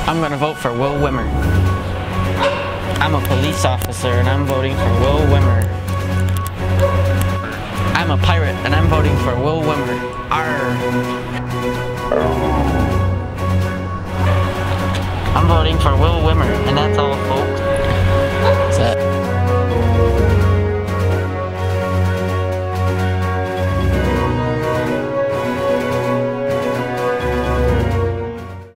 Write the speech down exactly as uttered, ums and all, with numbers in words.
I'm gonna vote for Will Wimer. I'm a police officer and I'm voting for Will Wimer. I'm a pirate and I'm voting for Will Wimer. Arr. I'm voting for Will Wimer, and that's all.